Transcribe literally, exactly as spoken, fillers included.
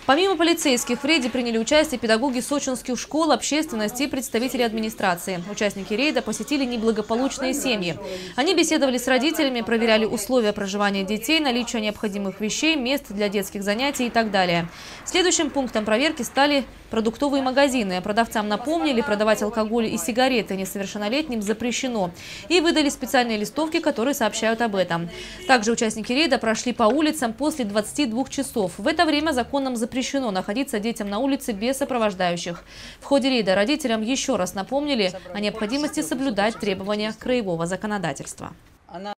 Помимо полицейских, в рейде приняли участие педагоги сочинских школ, общественность и представители администрации. Участники рейда посетили неблагополучные семьи. Они беседовали с родителями, проверяли условия проживания детей, наличие необходимых вещей, мест для детских занятий и так далее. Следующим пунктом проверки стали продуктовые магазины. Продавцам напомнили, продавать алкоголь и сигареты несовершеннолетним запрещено. И выдали специальные листовки, которые сообщают об этом. Также участники рейда прошли по улицам после двадцати двух часов. В это время законом запрещено Запрещено находиться детям на улице без сопровождающих. В ходе рейда родителям еще раз напомнили о необходимости соблюдать требования краевого законодательства.